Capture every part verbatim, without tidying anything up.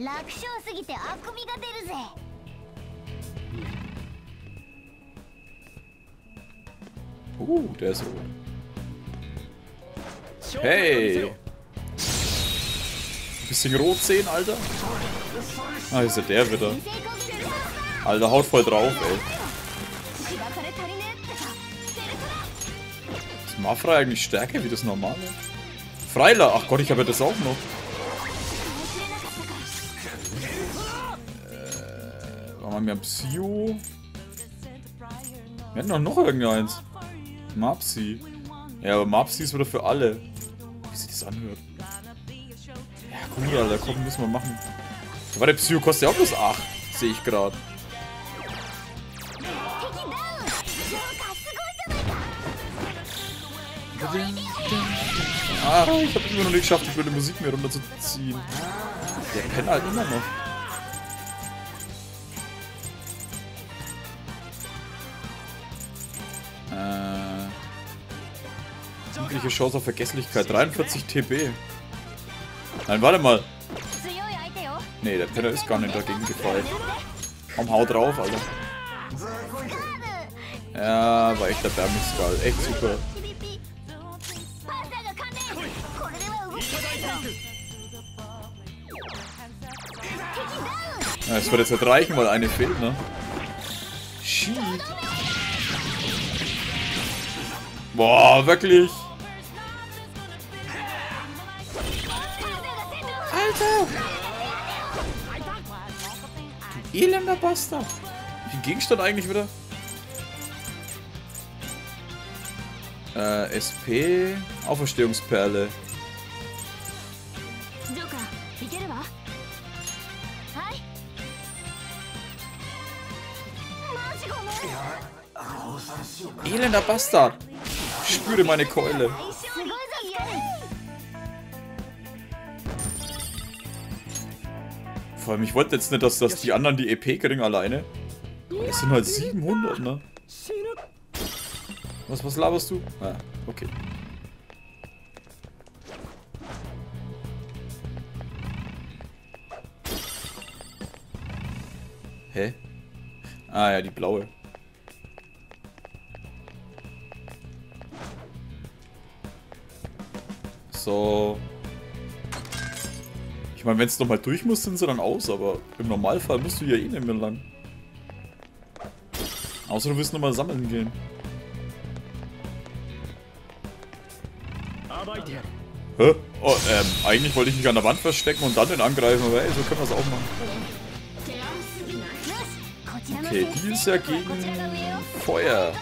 Uh, der ist rot. Hey! Bisschen rot sehen, Alter. Ah, ist ja der wieder. Alter, haut voll drauf, ey. Ist Mafra eigentlich stärker wie das normale? Freiler! Ach Gott, ich habe ja das auch noch. Äh, warum haben wir Psyo? Wir hatten doch noch irgendeins. Mapsi. Ja, aber Mapsi ist wieder für alle. Wie sich das anhört. Ja, gut, Alter, komm, müssen wir machen. Aber der Psyo kostet ja auch bloß acht. Sehe ich gerade. Ah, ich habe immer noch nicht geschafft, die blöde Musik mehr runterzuziehen. Der pennt halt immer noch. Äh. Übliche Chance auf Vergesslichkeit. dreiundvierzig T B. Nein, warte mal. Nee, der Penner ist gar nicht dagegen gefallen. Komm, hau drauf, Alter. Ja, war echt der Bärmix-Skull. Echt super. Ja, das wird jetzt nicht reichen, weil eine fehlt, ne? Shit. Boah, wirklich? Alter! Du elender Bastard! Wie viel Gegenstand eigentlich wieder? Äh, S P... Auferstehungsperle. Elender Bastard! Ich spüre meine Keule. Vor allem, ich wollte jetzt nicht, dass, dass die anderen die E P kriegen alleine. Es sind halt siebenhundert, ne? Was, was laberst du? Ah, okay. Hä? Ah ja, die blaue. So. Ich meine, wenn es nochmal durch muss, sind sie dann aus, aber im Normalfall musst du ja eh nicht mehr lang. Außer du willst nochmal sammeln gehen. Hä? Oh, ähm, eigentlich wollte ich mich an der Wand verstecken und dann den angreifen, aber ey, so können wir es auch machen. Okay, die ist ja gegen Feuer.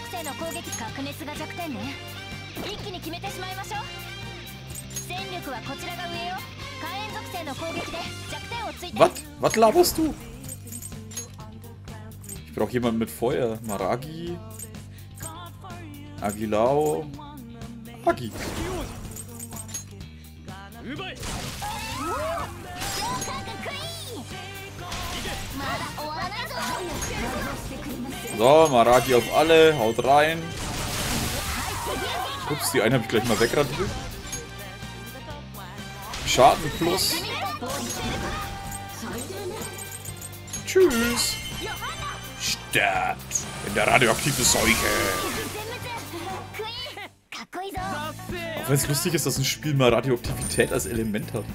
Was? Was laberst du? Ich brauche jemanden mit Feuer. Maragi. Agilao. Agi. So, Maragi auf alle. Haut rein. Ups, die eine habe ich gleich mal wegradiert. Schaden plus. Tschüss. Sterbt in der radioaktiven Seuche. Auch wenn es lustig ist, dass ein Spiel mal Radioaktivität als Element hat.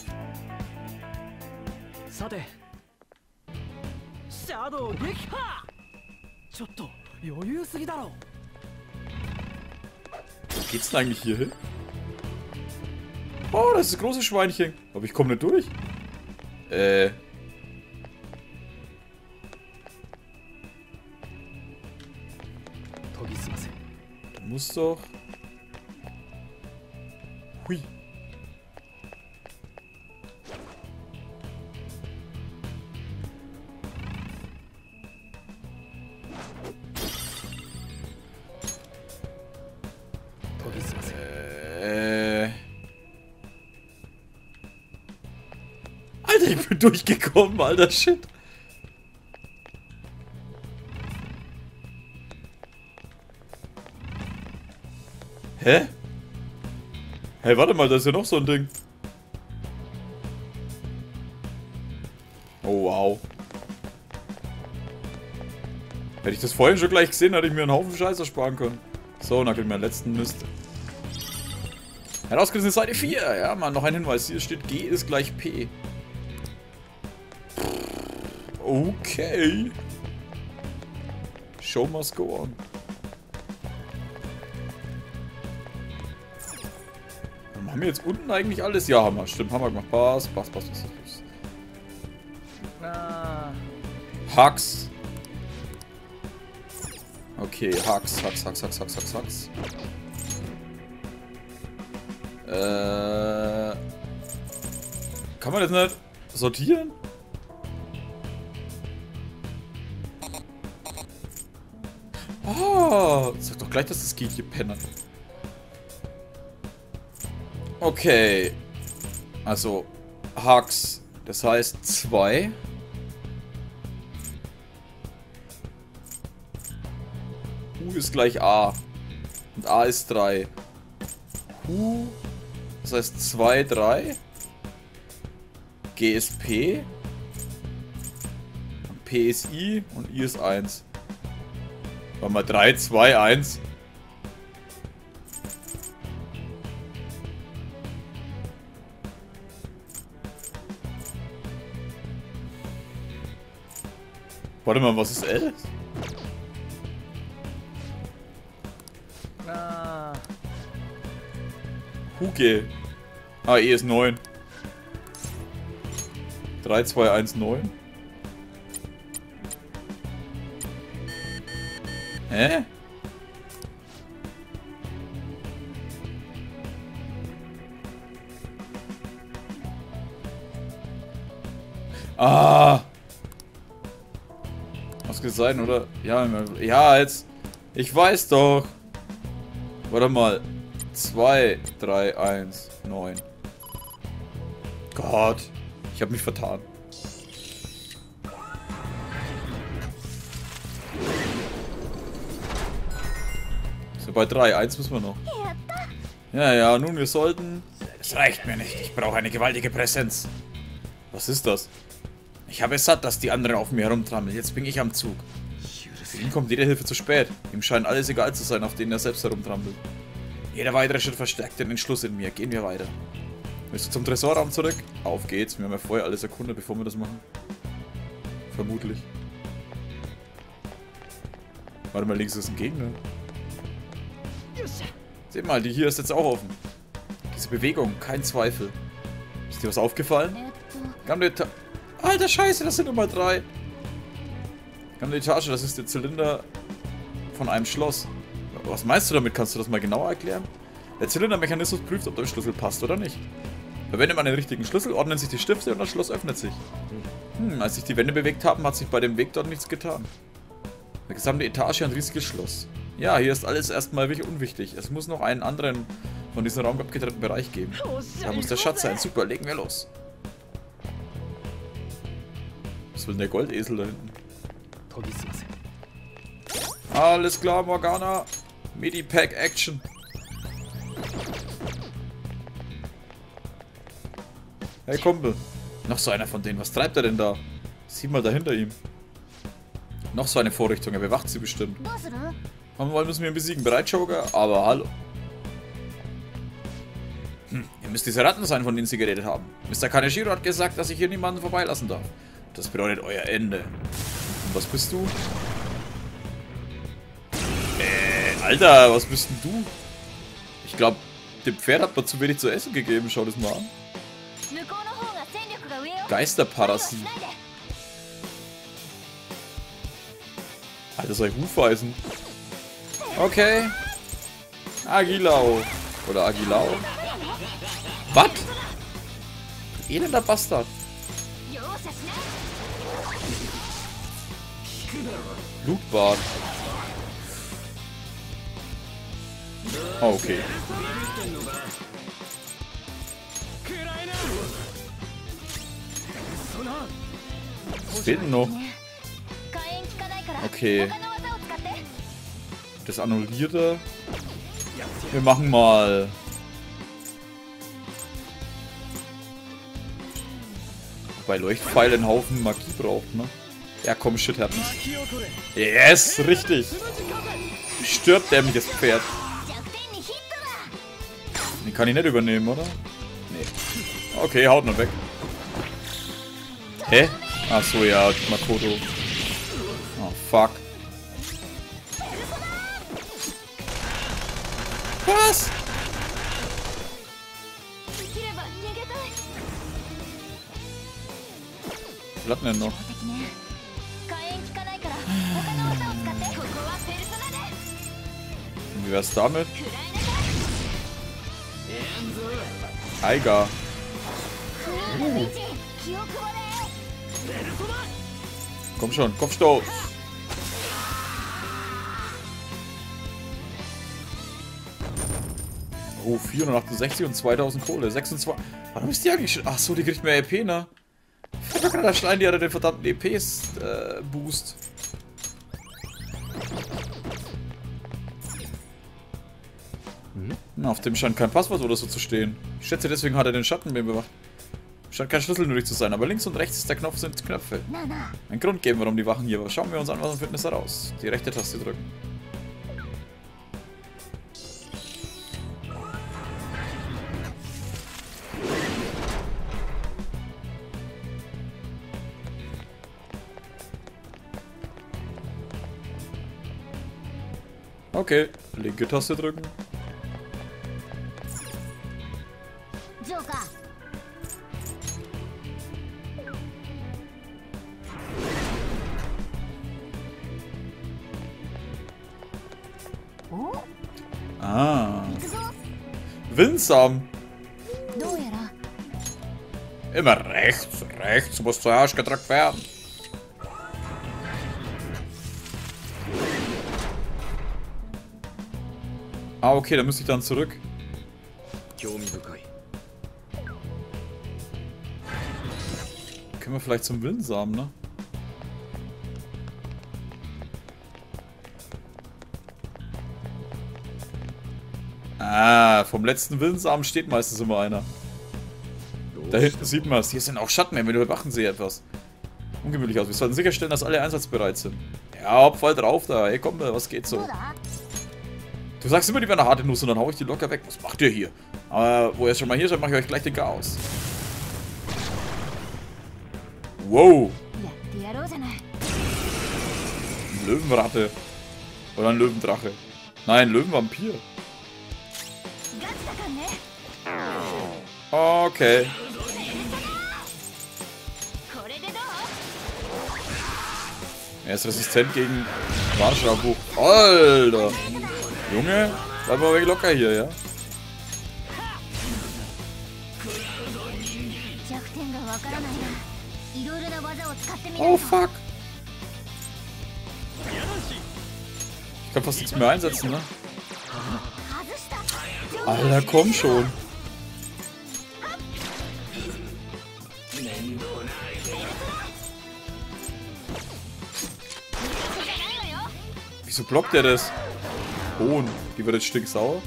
Wo geht's denn eigentlich hier hin? Oh, das ist das große Schweinchen. Aber ich komme nicht durch. Äh. Du musst doch... Hui. Äh. Alter, ich bin durchgekommen, alter Shit. Hä? Hey, warte mal, da ist ja noch so ein Ding. Hätte ich das vorhin schon gleich gesehen, hätte ich mir einen Haufen Scheiß ersparen können. So, und dann kriegen wir den letzten Mist. Herausgerissen ist Seite vier. Ja, Mann, noch ein Hinweis. Hier steht G ist gleich P. Okay. Show must go on. Haben wir jetzt unten eigentlich alles? Ja, haben wir. Stimmt, haben wir gemacht. Pass, pass, pass, pass, pass. Hacks. Okay, Hacks, Hacks, Hacks, Hacks, Hacks, Hacks, Hacks. Äh. Kann man das nicht sortieren? Oh, sag doch gleich, dass das geht, hier Penner. Okay. Also, Hacks. Das heißt zwei. U ist gleich A. Und A ist drei. U. Das heißt zwei, drei. G ist P. Und P ist I. Und I ist eins. Warte mal, drei, zwei, eins. Warte mal, was ist L? Ah. Huge. Ah, E ist neun. drei, zwei, eins, neun. Hä? Ah. Was kann sein, oder? Ja, ja, jetzt. Ich weiß doch. Warte mal. zwei, drei, eins, neun. Gott. Ich habe mich vertan. So, bei drei, eins müssen wir noch. Ja, ja, nun, wir sollten... Es reicht mir nicht. Ich brauche eine gewaltige Präsenz. Was ist das? Ich habe es satt, dass die anderen auf mir herumtrammeln. Jetzt bin ich am Zug. Für ihn kommt jede Hilfe zu spät. Ihm scheint alles egal zu sein, auf denen er selbst herumtrampelt. Jeder weitere Schritt verstärkt den Entschluss in mir. Gehen wir weiter. Willst du zum Tresorraum zurück? Auf geht's. Wir haben ja vorher alles erkundet, bevor wir das machen. Vermutlich. Warte mal, links ist ein Gegner. Seht mal, die hier ist jetzt auch offen. Diese Bewegung, kein Zweifel. Ist dir was aufgefallen? Gamle Etage. Alter Scheiße, das sind Nummer drei. Gamle Etage, das ist der Zylinder von einem Schloss. Was meinst du damit? Kannst du das mal genauer erklären? Der Zylindermechanismus prüft, ob der Schlüssel passt oder nicht. Verwendet man den richtigen Schlüssel, ordnen sich die Stifte und das Schloss öffnet sich. Hm, als sich die Wände bewegt haben, hat sich bei dem Weg dort nichts getan. Eine gesamte Etage, ein riesiges Schloss. Ja, hier ist alles erstmal wirklich unwichtig. Es muss noch einen anderen von diesem Raum abgetrennten Bereich geben. Da muss der Schatz sein. Super, legen wir los. Was will denn der Goldesel da hinten? Alles klar, Morgana. Medipack Action. Hey Kumpel. Noch so einer von denen. Was treibt er denn da? Sieh mal da hinter ihm. Noch so eine Vorrichtung. Er bewacht sie bestimmt. Kommen wollen, müssen wir ihn besiegen. Bereit, Joker? Aber hallo. Hm, ihr müsst diese Ratten sein, von denen sie geredet haben. Mister Kaneshiro hat gesagt, dass ich hier niemanden vorbeilassen darf. Das bedeutet euer Ende. Und was bist du? Äh, Alter, was bist denn du? Ich glaube, dem Pferd hat man zu wenig zu essen gegeben. Schau das mal an. Geisterparasit. Alter, soll ich Hufeisen? Okay. Agilao. Oder Agilao. Was? Elender Bastard. Blutbad. Oh, okay. Was fehlt denn noch? Okay. Das annullierte. Wir machen mal. Wobei Leuchtpfeil einen Haufen Magie braucht, ne? Ja, komm, Shit happens. Yes, richtig. Stirbt dämliches Pferd. Den kann ich nicht übernehmen, oder? Nee. Okay, haut noch weg. Hä? Ach so, ja, Makoto. Oh, fuck. Was? Was denn noch? Wie wär's damit? Eiger. Uh. Komm schon, Kopfstoß. Oh, vierhundertachtundsechzig und zweitausend Kohle. sechsundzwanzig. Warum ist die eigentlich schon? Ach so, die kriegt mehr E P, ne? Ich hab gerade Stein, die hatte den verdammten E P-Boost. Hm, auf dem scheint kein Passwort oder so zu stehen. Ich schätze, deswegen hat er den Schatten bewacht. Scheint kein Schlüssel nötig zu sein, aber links und rechts ist der Knopf sind Knöpfe. Ein Grund geben, warum die Wachen hier waren. Schauen wir uns an, was am Fitness heraus. Die rechte Taste drücken. Okay, linke Taste drücken. Ah. Winsam. Immer rechts, rechts muss zuerst gedrückt werden. Ah, okay, dann müsste ich dann zurück. Können wir vielleicht zum Windsam, ne? Ah, vom letzten Windsam steht meistens immer einer. Da hinten sieht man es. Hier sind auch Schatten, wenn wir überwachen sie etwas. Ungemütlich aus. Wir sollten sicherstellen, dass alle einsatzbereit sind. Ja, hopp, voll drauf da. Ey, komm, was geht so? Du sagst immer, die wäre eine harte Nuss und dann hau ich die locker weg. Was macht ihr hier? Aber wo ihr schon mal hier seid, mache ich euch gleich den Chaos. Wow. Ein Löwenratte. Oder ein Löwendrache. Nein, Löwenvampir. Okay. Er ist resistent gegen Warschaubuch. Alter. Junge, bleib mal weg locker hier, ja? Oh fuck. Ich kann fast nichts mehr einsetzen, ne? Alter, komm schon. Wieso blockt er das? Hohn, die wird jetzt stinksauer.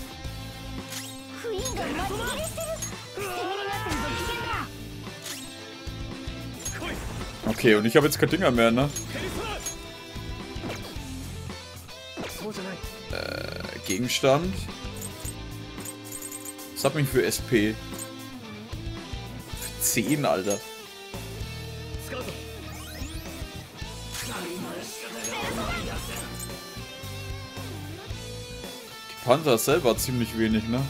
Okay, und ich habe jetzt kein Dinger mehr, ne? Äh, Gegenstand. Was hat mich für S P? Für zehn, Alter. Die Panther selber hat ziemlich wenig, ne?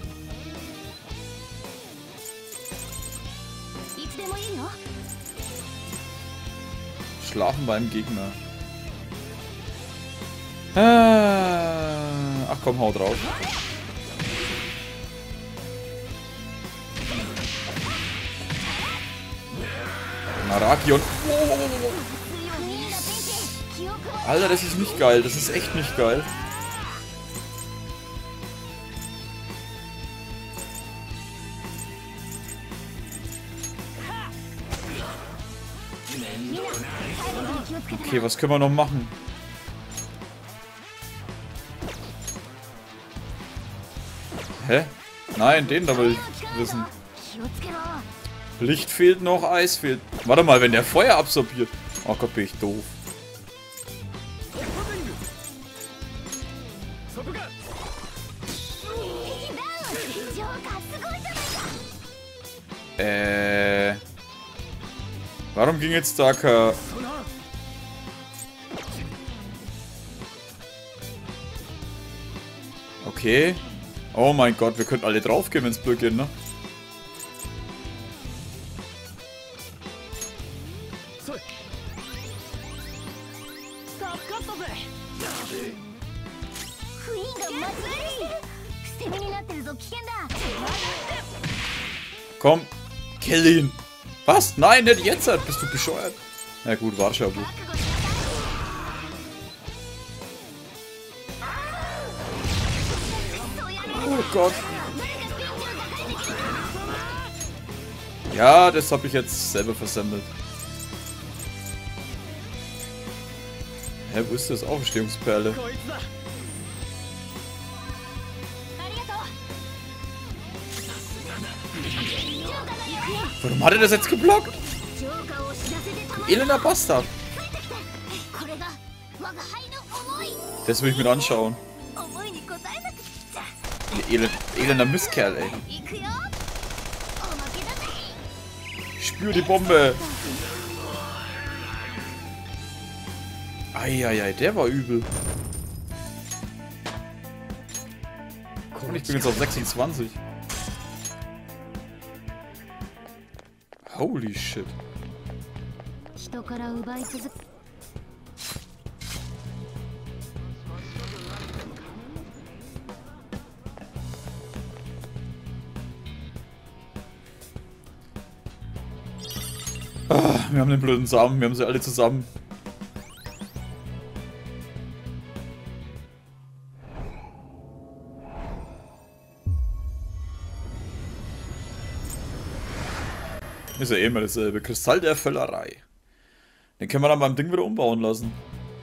Schlafen beim Gegner. Ach komm, hau drauf. Narakion. Oh. Alter, das ist nicht geil. Das ist echt nicht geil. Okay, was können wir noch machen? Hä? Nein, den da will ich wissen. Licht fehlt noch, Eis fehlt. Warte mal, wenn der Feuer absorbiert. Oh Gott, bin ich doof. Äh. Warum ging jetzt da kein... Okay. Oh mein Gott, wir könnten alle draufgehen, wenn es blöd geht, ne? Komm, kill ihn. Was? Nein, nicht jetzt. Bist du bescheuert? Na gut, war schon gut. Oh Gott. Ja, das habe ich jetzt selber versemmelt. Hä, wo ist das? Auferstehungsperle. Warum hat er das jetzt geblockt? Du elender Bastard. Das will ich mir anschauen. Elend, elender Mistkerl, ey. Ich spür die Bombe. Eieiei, der war übel. Und ich bin jetzt auf sechsundzwanzig. Holy shit. Ah, wir haben den blöden Samen, wir haben sie alle zusammen. Ist ja eh immer dasselbe. Kristall der Völlerei. Den können wir dann beim Ding wieder umbauen lassen.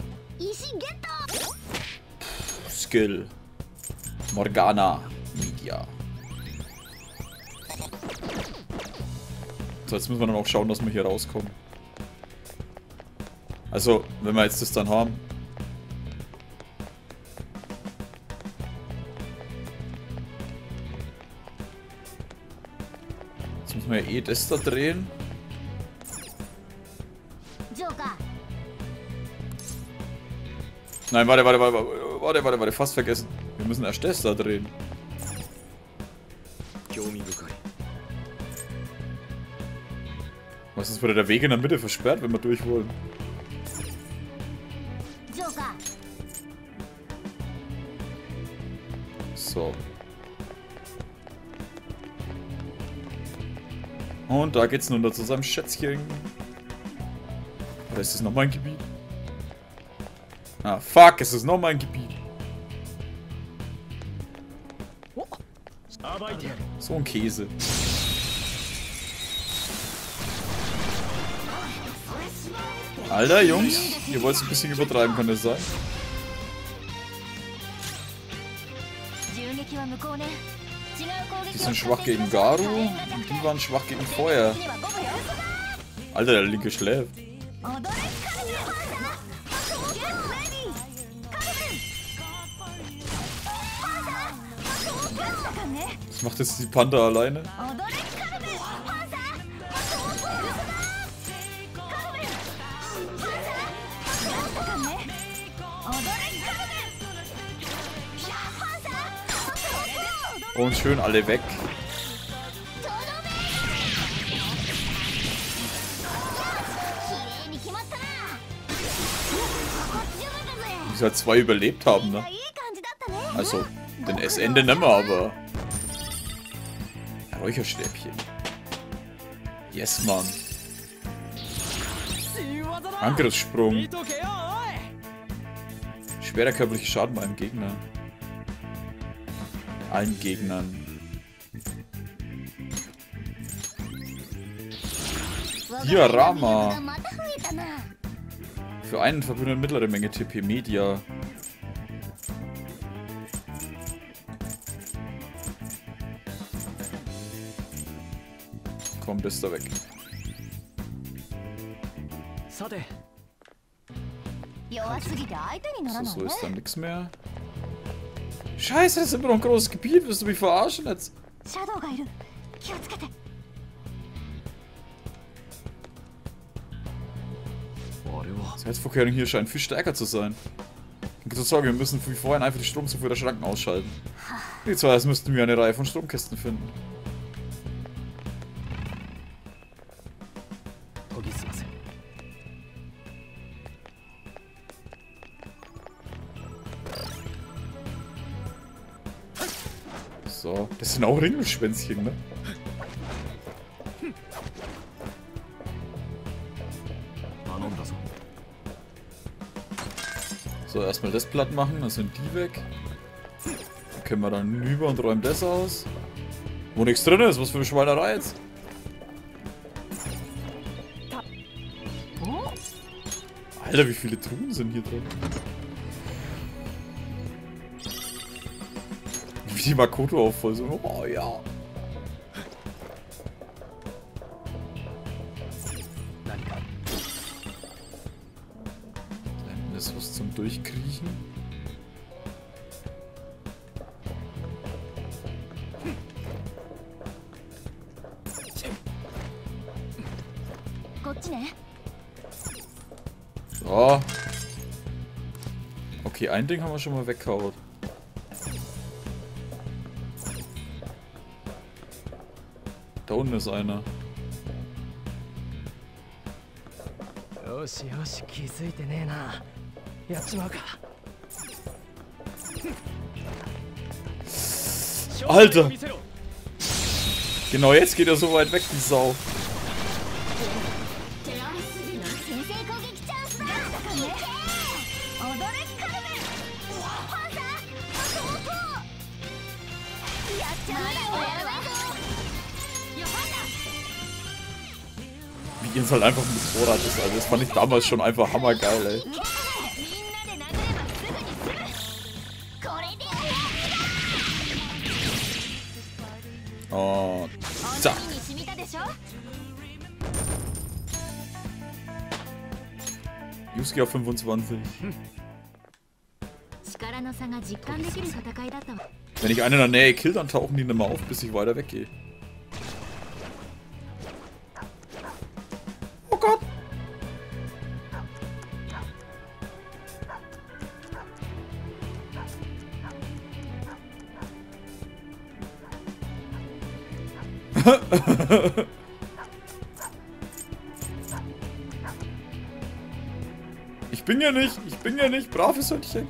Skill. Morgana. Media. So, jetzt müssen wir dann auch schauen, dass wir hier rauskommen. Also, wenn wir jetzt das dann haben. Jetzt müssen wir ja eh das da drehen. Nein, warte, warte, warte, warte, warte, warte, fast vergessen. Wir müssen erst das da drehen. Was ist, wurde der Weg in der Mitte versperrt, wenn wir durch wollen? So. Und da geht's nun da zu seinem Schätzchen. Oder ist das noch mein Gebiet? Ah, fuck, es ist noch mein Gebiet. So ein Käse. Alter, Jungs, ihr wollt es ein bisschen übertreiben, kann das sein? Die sind schwach gegen Garu und die waren schwach gegen Feuer. Alter, der linke schläft. Was macht jetzt die Panther alleine? Und schön alle weg. Die halt zwei überlebt haben, ne? Also, den S-Ende nehmen wir, aber... Räucherstäbchen. Yes, Mann. Angriffssprung. Schwerer körperlicher Schaden bei einem Gegner. Allen Gegnern. Diorama. Für einen Verbündeten mittlere Menge T P Media. Komm, das da weg. So, so ist dann nichts mehr. Scheiße, das ist immer noch ein großes Gebiet. Willst du mich verarschen jetzt? Sicherheitsvorkehrung hier scheint viel stärker zu sein. Ich kann sagen, wir müssen wie vorhin einfach die Stromzufuhr der Schranken ausschalten. Die zwei, als müssten wir eine Reihe von Stromkästen finden. So, das sind auch Ringelschwänzchen, ne? So, erstmal das platt machen, dann sind die weg. Dann können wir dann rüber und räumen das aus. Wo nichts drin ist, was für eine Schweinerei jetzt. Alter, wie viele Truhen sind hier drin? Wie die Makoto auch voll so. Oh ja. Da ist was zum Durchkriechen. So. Okay, ein Ding haben wir schon mal weggehauen. Da unten ist einer. Alter! Genau jetzt geht er so weit weg, die Sau. Wie jetzt halt einfach ein Motorrad ist, also das fand ich damals schon einfach hammergeil, ey. Oh, zack. Yusuke auf fünfundzwanzig. Wenn ich einen in der Nähe kill, dann tauchen die nicht mehr auf, bis ich weiter weggehe. Oh Gott! Ich bin ja nicht, ich bin ja nicht, braves Hündchen.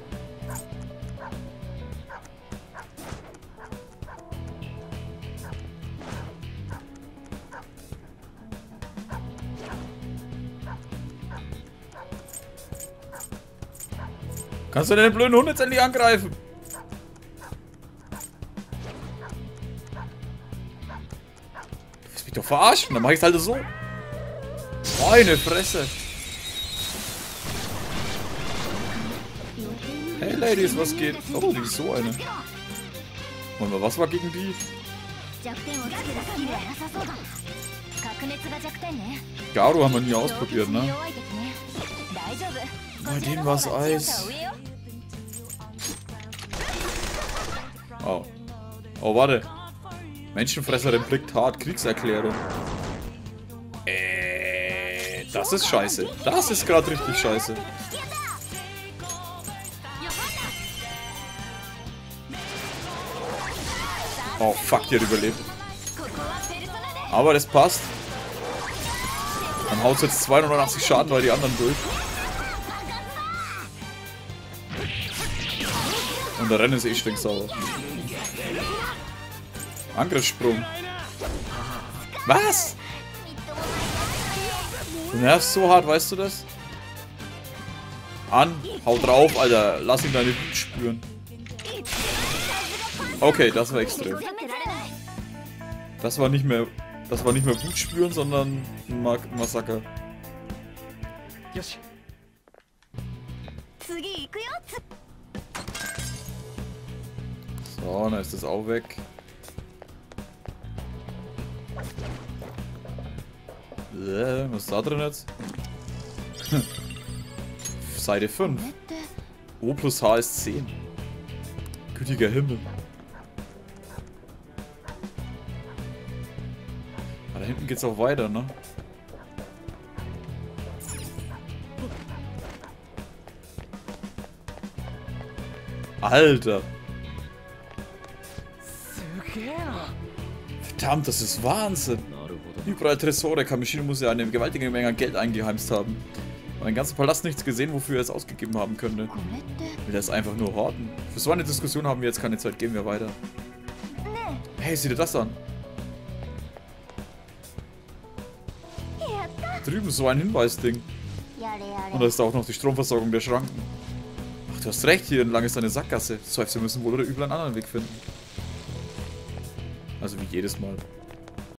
Kannst du den blöden Hund jetzt endlich angreifen? Du willst mich doch verarschen, dann mach ich's halt so. Meine Fresse. Hey Ladies, was geht? Oh, die ist so eine. Warte mal, was war gegen die? Garu haben wir nie ausprobiert, ne? Bei denen war es Eis. Oh. Oh, warte. Menschenfresserin blickt hart. Kriegserklärung. Äh, das ist scheiße. Das ist gerade richtig scheiße. Oh, fuck, die hat überlebt. Aber das passt. Dann haut jetzt zweihundertachtzig Schaden bei die anderen durch. Und der Rennen ist eh stinksauer. Angriffssprung. Was? Du nervst so hart, weißt du das? An, hau drauf, Alter. Lass ihn deine Wut spüren. Okay, das war extrem. Das war nicht mehr, das war nicht mehr Wut spüren, sondern ein Massaker. So, dann ist das auch weg. Äh, was ist da drin jetzt? Seite fünf. O plus H ist zehn. Gütiger Himmel. Aber da hinten geht's auch weiter, ne? Alter. Verdammt, das ist Wahnsinn. Überall Tresore. Kamishiro muss ja eine gewaltige Menge an Geld eingeheimst haben. Mein ganzer Palast nichts gesehen, wofür er es ausgegeben haben könnte. Will er es einfach nur horten? Für so eine Diskussion haben wir jetzt keine Zeit. Gehen wir weiter. Hey, sieh dir das an. Drüben so ein Hinweisding. Und da ist auch noch die Stromversorgung der Schranken. Ach, du hast recht, hier entlang ist eine Sackgasse. Das heißt, wir müssen wohl oder übel einen anderen Weg finden. Also wie jedes Mal.